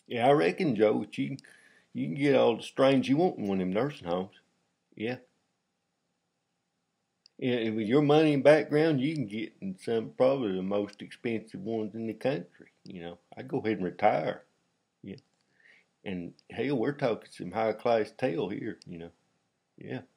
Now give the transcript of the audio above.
Yeah, I reckon, Joe, that you can get all the strains you want in one of them nursing homes. Yeah. Yeah, and with your money and background, you can get in some probably the most expensive ones in the country. I go ahead and retire. Yeah, and hell, we're talking some high class tail here. Yeah,